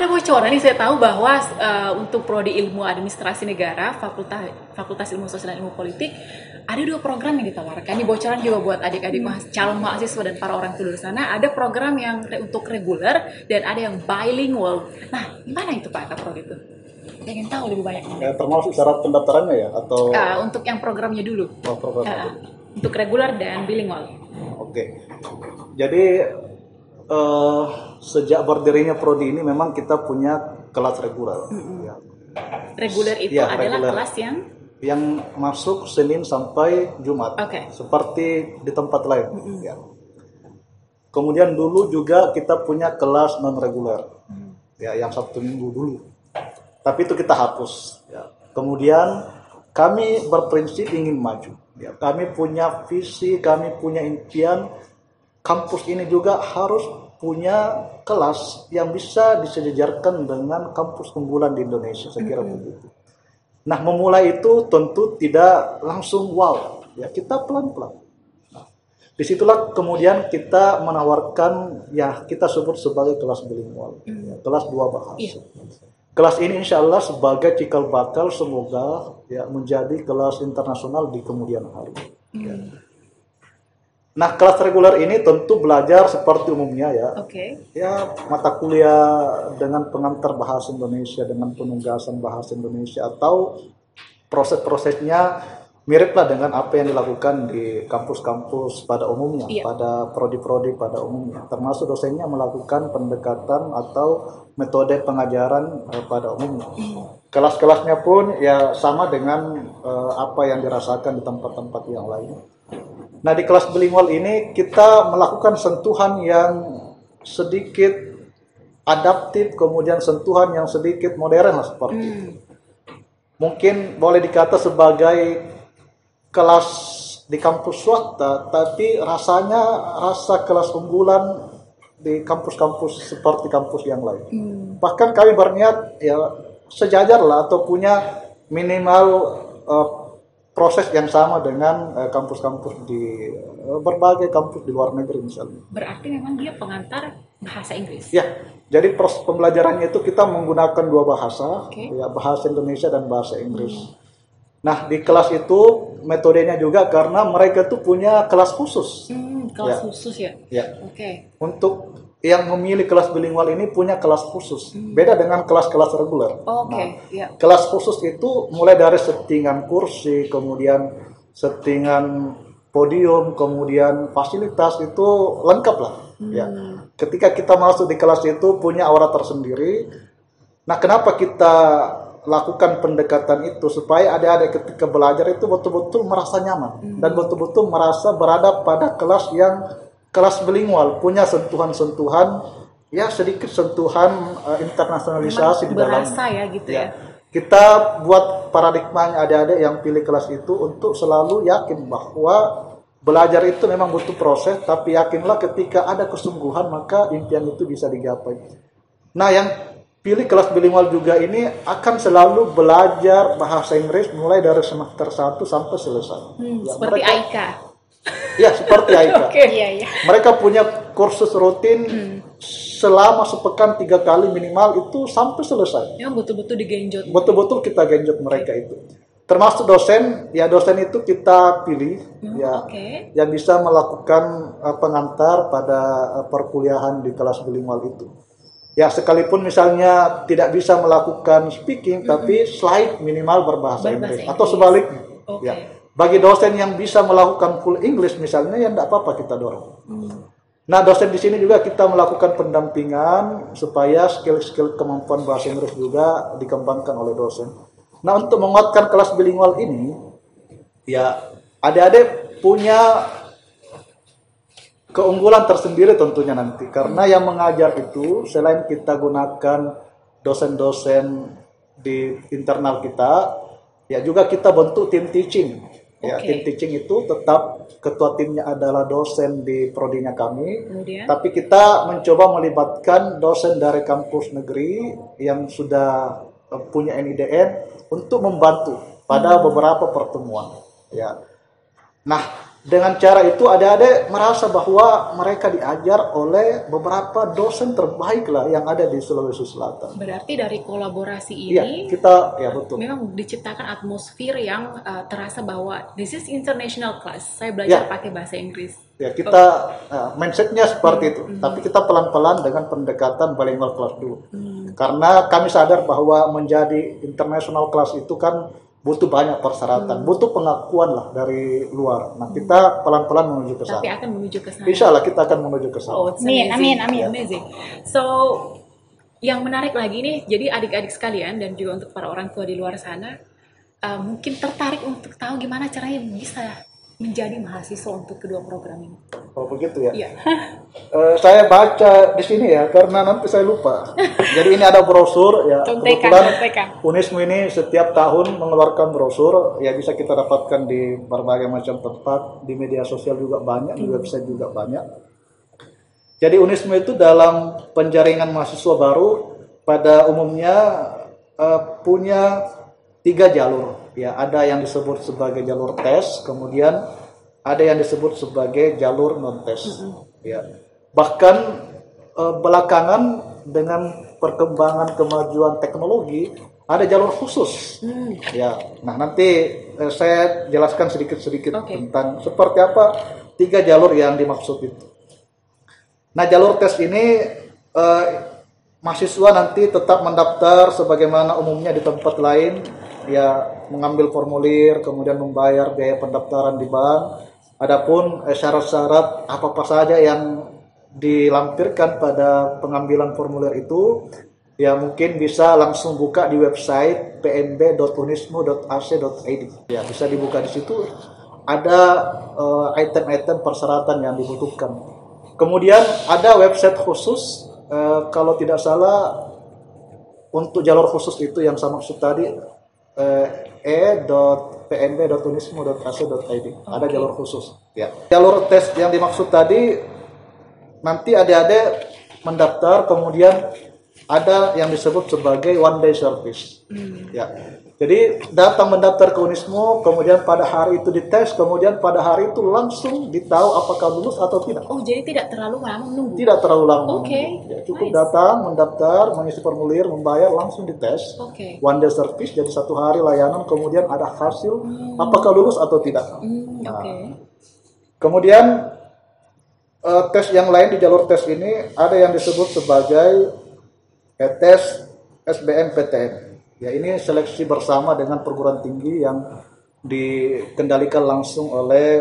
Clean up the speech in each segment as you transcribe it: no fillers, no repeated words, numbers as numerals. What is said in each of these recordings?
ada bocoran nih, saya tahu bahwa untuk prodi ilmu administrasi negara, Fakultas Ilmu Sosial dan Ilmu Politik, ada 2 program yang ditawarkan. Ini bocoran juga buat adik-adik calon mahasiswa dan para orang tua di sana. Ada program yang untuk reguler dan ada yang bilingual. Nah, gimana itu Pak prodi itu? Pengen tahu lebih banyak. Termasuk syarat pendaftarannya ya atau? Untuk yang programnya dulu. Programnya. Untuk reguler dan bilingual. Oke. Jadi sejak berdirinya prodi ini memang kita punya kelas reguler. Ya. Reguler itu adalah regular. Kelas yang masuk Senin sampai Jumat, seperti di tempat lain. Ya. Kemudian dulu juga kita punya kelas non reguler, ya, yang Sabtu Minggu dulu. Tapi itu kita hapus. Ya. Kemudian kami berprinsip ingin maju. Ya. Kami punya visi, kami punya impian. Kampus ini juga harus punya kelas yang bisa disejajarkan dengan kampus unggulan di Indonesia, saya kira begitu. Nah, memulai itu tentu tidak langsung wow, ya kita pelan-pelan. Nah, disitulah kemudian kita menawarkan, ya kita sebut sebagai kelas bilingual, ya, kelas 2 bahasa. Kelas ini insya Allah sebagai cikal bakal semoga ya menjadi kelas internasional di kemudian hari. Ya. Nah, kelas reguler ini tentu belajar seperti umumnya ya. Ya, mata kuliah dengan pengantar bahasa Indonesia, dengan penugasan bahasa Indonesia, atau proses-prosesnya miriplah dengan apa yang dilakukan di kampus-kampus pada umumnya, pada prodi-prodi pada umumnya. Termasuk dosennya melakukan pendekatan atau metode pengajaran pada umumnya. Kelas-kelasnya pun ya sama dengan apa yang dirasakan di tempat-tempat yang lain. Nah, di kelas bilingual ini kita melakukan sentuhan yang sedikit adaptif, kemudian sentuhan yang sedikit modern lah seperti itu. Mungkin boleh dikata sebagai kelas di kampus swasta, tapi rasanya rasa kelas unggulan di kampus-kampus seperti kampus yang lain. Bahkan kami berniat ya sejajar lah atau punya minimal proses yang sama dengan kampus-kampus di berbagai kampus di luar negeri misalnya. Berarti memang dia pengantar bahasa Inggris? Ya, jadi proses pembelajarannya itu kita menggunakan 2 bahasa, ya, bahasa Indonesia dan bahasa Inggris. Nah, di kelas itu metodenya juga karena mereka tuh punya kelas khusus. Kelas khusus ya? Ya. Untuk yang memilih kelas bilingual ini punya kelas khusus, beda dengan kelas-kelas reguler. Kelas khusus itu mulai dari settingan kursi, kemudian settingan podium, kemudian fasilitas itu lengkap lah. Ya. Ketika kita masuk di kelas itu punya aura tersendiri. Nah, kenapa kita lakukan pendekatan itu supaya adik-adik ketika belajar itu betul-betul merasa nyaman dan betul-betul merasa berada pada kelas yang kelas bilingual, punya sentuhan-sentuhan, ya sedikit sentuhan internasionalisasi di dalamnya. Berasa ya gitu ya. Kita buat paradigmanya adik-adik yang pilih kelas itu untuk selalu yakin bahwa belajar itu memang butuh proses, tapi yakinlah ketika ada kesungguhan maka impian itu bisa digapai. Nah, yang pilih kelas bilingual juga ini akan selalu belajar bahasa Inggris mulai dari semester 1 sampai selesai. Seperti Aika. Ya, seperti Aika. Mereka punya kursus rutin selama sepekan 3 kali minimal itu sampai selesai. Yang betul-betul digenjot. Betul-betul kita genjot mereka itu. Termasuk dosen, ya dosen itu kita pilih yang bisa melakukan pengantar pada perkuliahan di kelas bilingual itu. Ya, sekalipun misalnya tidak bisa melakukan speaking, tapi slide minimal berbahasa Inggris. Atau sebaliknya. Ya. Bagi dosen yang bisa melakukan full English misalnya, ya tidak apa-apa kita dorong. Nah, dosen di sini juga kita melakukan pendampingan supaya skill-skill kemampuan bahasa Inggris juga dikembangkan oleh dosen. Nah, untuk menguatkan kelas bilingual ini, ya adik-adik punya keunggulan tersendiri tentunya nanti. Karena yang mengajar itu, selain kita gunakan dosen-dosen di internal kita, ya juga kita bentuk tim teaching. Ya, tim teaching itu tetap ketua timnya adalah dosen di prodinya kami. Tapi kita mencoba melibatkan dosen dari kampus negeri yang sudah punya NIDN untuk membantu pada beberapa pertemuan. Ya. Nah, Dengan cara itu adik-adik merasa bahwa mereka diajar oleh beberapa dosen terbaik lah yang ada di Sulawesi Selatan. Berarti dari kolaborasi ini, ya, kita ya betul. Memang diciptakan atmosfer yang terasa bahwa this is international class. Saya belajar pakai bahasa Inggris. Ya, kita mindsetnya seperti itu. Tapi kita pelan-pelan dengan pendekatan bilingual class dulu. Karena kami sadar bahwa menjadi international class itu kan butuh banyak persyaratan, butuh pengakuan lah dari luar. Nah, kita pelan-pelan menuju ke sana. Tapi akan menuju ke sana. Insya Allah kita akan menuju ke sana. Amin. Amazing. So, yang menarik lagi nih, jadi adik-adik sekalian dan juga untuk para orang tua di luar sana, mungkin tertarik untuk tahu gimana caranya bisa menjadi mahasiswa untuk kedua program ini. Oh begitu ya? Iya. Saya baca di sini ya, karena nanti saya lupa. Jadi ini ada brosur ya. Kebetulan Unismu ini setiap tahun mengeluarkan brosur, ya bisa kita dapatkan di berbagai macam tempat, di media sosial juga banyak, di website juga banyak. Jadi Unismu itu dalam penjaringan mahasiswa baru pada umumnya punya 3 jalur. Ya, ada yang disebut sebagai jalur tes, kemudian ada yang disebut sebagai jalur non tes. Ya. Bahkan belakangan dengan perkembangan kemajuan teknologi ada jalur khusus. Ya. Nah, nanti saya jelaskan sedikit-sedikit tentang seperti apa 3 jalur yang dimaksud itu. Nah, jalur tes ini mahasiswa nanti tetap mendaftar sebagaimana umumnya di tempat lain, ya mengambil formulir, kemudian membayar biaya pendaftaran di bank. Adapun syarat-syarat apa saja yang dilampirkan pada pengambilan formulir itu, ya mungkin bisa langsung buka di website pnb.unismu.ac.id. Ya, bisa dibuka di situ. Ada item-item persyaratan yang dibutuhkan. Kemudian ada website khusus, kalau tidak salah untuk jalur khusus itu yang saya maksud tadi, e.pnb.unismu.ac.id. Ada jalur khusus. Ya. Jalur tes yang dimaksud tadi nanti adik-adik mendaftar, kemudian ada yang disebut sebagai one day service. Ya. Jadi datang mendaftar ke Unismu, kemudian pada hari itu dites, kemudian pada hari itu langsung ditahu apakah lulus atau tidak. Oh, jadi tidak terlalu lama menunggu? Tidak terlalu lama. Ya, cukup datang, mendaftar, mengisi formulir, membayar, langsung dites. One day service, jadi 1 hari layanan, kemudian ada hasil apakah lulus atau tidak. Nah, kemudian tes yang lain di jalur tes ini ada yang disebut sebagai tes SBMPTN. Ya, ini seleksi bersama dengan perguruan tinggi yang dikendalikan langsung oleh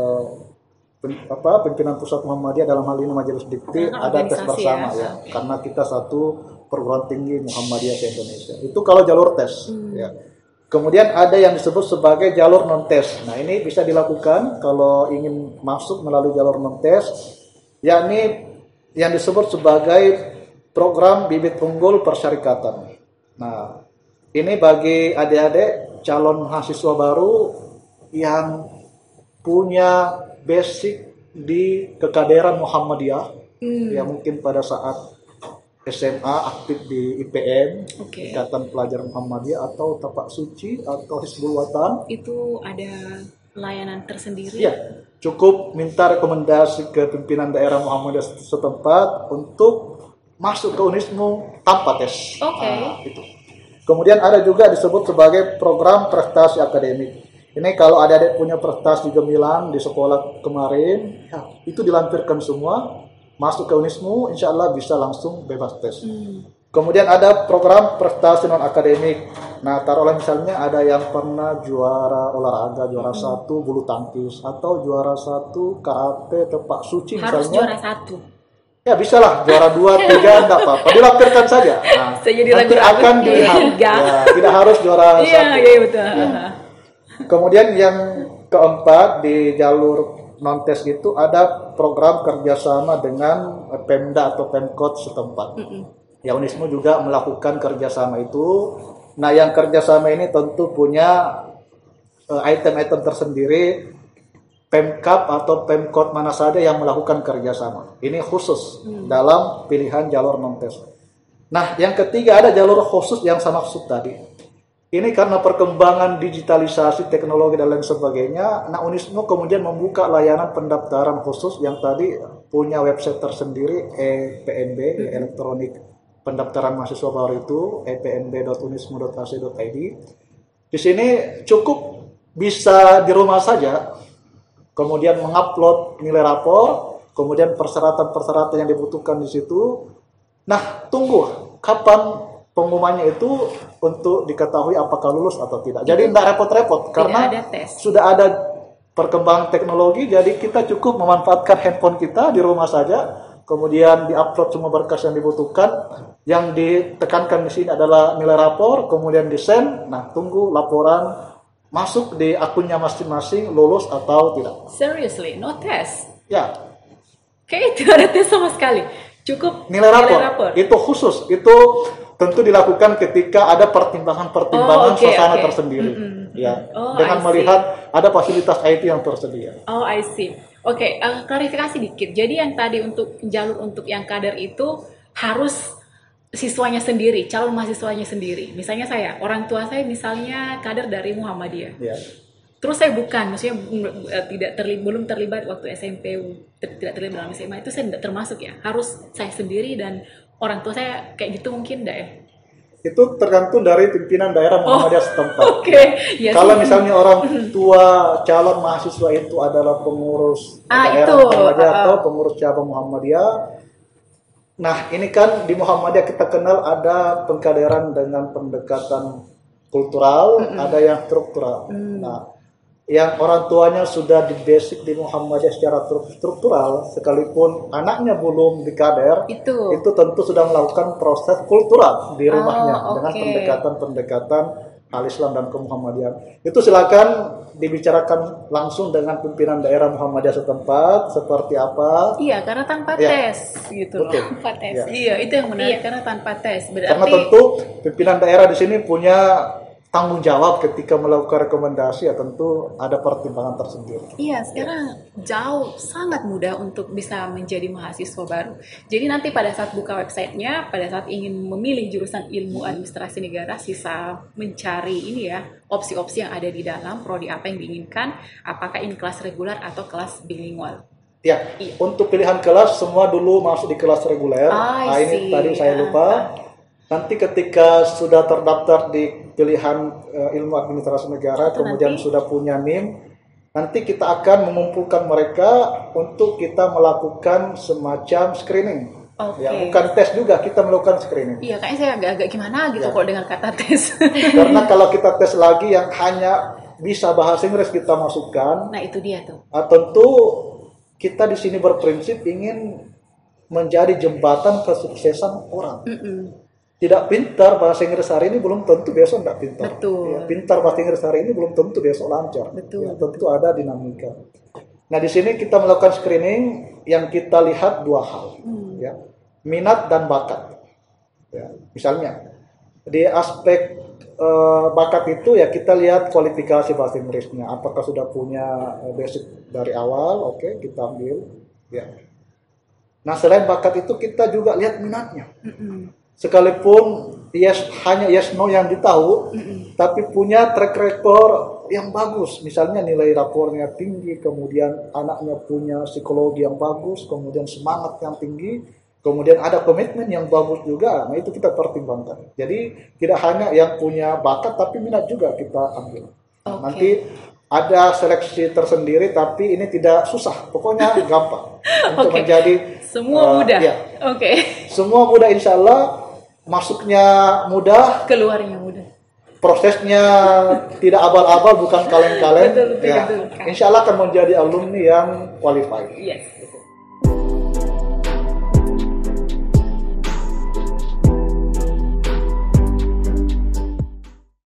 pimpinan pusat Muhammadiyah, dalam hal ini Majelis Dikti. Ada tes bersama ya, karena kita satu perguruan tinggi Muhammadiyah di Indonesia. Itu kalau jalur tes. Ya. Kemudian ada yang disebut sebagai jalur non tes. Nah, ini bisa dilakukan kalau ingin masuk melalui jalur non tes, yakni yang disebut sebagai program bibit unggul persyarikatan. Nah, ini bagi adik-adik calon mahasiswa baru yang punya basic di kekaderan Muhammadiyah, ya mungkin pada saat SMA aktif di IPM, Ikatan Pelajar Muhammadiyah, atau Tapak Suci, atau Hizbul Watan. Itu ada layanan tersendiri? Ya, cukup minta rekomendasi ke pimpinan daerah Muhammadiyah setempat untuk masuk ke Unismu tanpa tes. Itu. Kemudian ada juga disebut sebagai program prestasi akademik. Ini kalau adik-adik punya prestasi gemilang di sekolah kemarin, ya, itu dilampirkan semua, masuk ke Unismu, insya Allah bisa langsung bebas tes. Kemudian ada program prestasi non akademik. Nah, taruhlah misalnya ada yang pernah juara olahraga, juara 1 bulu tangkis, atau juara 1 karate, Tapak Suci misalnya. Harus juara 1. Ya bisa lah, juara 2, 3, enggak apa-apa, dilampirkan saja. Nah, nanti akan dilihat. Ya, tidak harus juara 1. Iya, betul. Ya. Kemudian yang keempat di jalur non tes itu ada program kerjasama dengan Pemda atau Pemkot setempat. Ya, Unismu juga melakukan kerjasama itu. Nah, yang kerjasama ini tentu punya item-item tersendiri. Pemkap atau Pemkot mana saja yang melakukan kerjasama. Ini khusus dalam pilihan jalur non tes. Nah, yang ketiga ada jalur khusus yang saya maksud tadi. ini karena perkembangan digitalisasi teknologi dan lain sebagainya, nah Unismu kemudian membuka layanan pendaftaran khusus yang tadi punya website tersendiri, EPNB, elektronik pendaftaran mahasiswa baru itu, epnb.unismu.ac.id. Di sini cukup bisa di rumah saja, kemudian mengupload nilai rapor, kemudian persyaratan-persyaratan yang dibutuhkan di situ. Nah, tunggu kapan pengumumannya itu untuk diketahui apakah lulus atau tidak. Jadi tidak repot-repot karena sudah ada perkembangan teknologi, jadi kita cukup memanfaatkan handphone kita di rumah saja, kemudian diupload semua berkas yang dibutuhkan. Yang ditekankan di sini adalah nilai rapor, kemudian di-send. Nah, tunggu laporan masuk di akunnya masing-masing, lulus atau tidak. Seriously, no test? Ya. Kayak tidak ada tes sama sekali. Cukup nilai rapor. Itu khusus. Itu tentu dilakukan ketika ada pertimbangan-pertimbangan suasana tersendiri. Ya. Dengan melihat ada fasilitas IT yang tersedia. Oh, I see. Oke, klarifikasi dikit. Jadi yang tadi untuk jalur untuk yang kader itu harus siswanya sendiri, calon mahasiswanya sendiri. Misalnya saya, orang tua saya misalnya kader dari Muhammadiyah. Ya. Terus saya bukan, maksudnya belum terlibat waktu SMP, tidak terlibat dalam SMA, itu saya tidak termasuk ya. Harus saya sendiri dan orang tua saya kayak gitu mungkin enggak ya? Itu tergantung dari pimpinan daerah Muhammadiyah setempat. Yes. Kalau misalnya orang tua calon mahasiswa itu adalah pengurus daerah Muhammadiyah atau pengurus cabang Muhammadiyah. Nah, ini kan di Muhammadiyah kita kenal ada pengkaderan dengan pendekatan kultural, ada yang struktural. Nah, yang orang tuanya sudah di basic di Muhammadiyah secara struktural, sekalipun anaknya belum dikader, itu tentu sudah melakukan proses kultural di rumahnya dengan pendekatan-pendekatan al-Islam dan ke-Muhammadiyah. Itu silakan dibicarakan langsung dengan pimpinan daerah Muhammadiyah setempat seperti apa. Iya, karena tanpa tes gitu loh. Tanpa tes. Iya, itu yang menarik karena tanpa tes. Berarti karena tentu pimpinan daerah di sini punya tanggung jawab ketika melakukan rekomendasi, ya tentu ada pertimbangan tersendiri. Iya, sekarang jauh sangat mudah untuk bisa menjadi mahasiswa baru. Jadi nanti pada saat buka websitenya, pada saat ingin memilih jurusan ilmu administrasi negara, sisa mencari ini ya, opsi-opsi yang ada di dalam, prodi apa yang diinginkan, apakah ini kelas reguler atau kelas bilingual. Ya, untuk pilihan kelas semua dulu masuk di kelas reguler. Ini tadi saya lupa. Nanti ketika sudah terdaftar di pilihan ilmu administrasi negara, kemudian sudah punya NIM, nanti kita akan mengumpulkan mereka untuk kita melakukan semacam screening. Ya, bukan tes juga, kita melakukan screening. Iya, kayaknya saya agak gimana gitu kalau dengan kata tes. Karena kalau kita tes lagi yang hanya bisa bahasa Inggris kita masukkan. Nah, itu dia tuh. Tentu kita di sini berprinsip ingin menjadi jembatan kesuksesan orang. Tidak pintar bahasa Inggris hari ini belum tentu besok tidak pintar. Betul. Ya, pintar bahasa Inggris hari ini belum tentu besok lancar. Betul. Ya, tentu ada dinamika. Nah, di sini kita melakukan screening yang kita lihat dua hal, ya, minat dan bakat. Ya, misalnya di aspek bakat itu ya kita lihat kualifikasi bahasa Inggrisnya. Apakah sudah punya basic dari awal? Oke, kita ambil. Ya. Nah, selain bakat itu kita juga lihat minatnya. Sekalipun hanya yes no yang ditahu, tapi punya track record yang bagus, misalnya nilai rapornya tinggi, kemudian anaknya punya psikologi yang bagus, kemudian semangat yang tinggi, kemudian ada komitmen yang bagus juga. Nah, itu kita pertimbangkan. Jadi tidak hanya yang punya bakat tapi minat juga kita ambil. Nanti ada seleksi tersendiri, tapi ini tidak susah, pokoknya gampang untuk menjadi semua mudah. Ya. Semua mudah, insya Allah. Masuknya mudah, keluarnya mudah. Prosesnya tidak abal-abal, bukan kaleng-kaleng. Ya, insya Allah akan menjadi alumni yang qualified. Yes.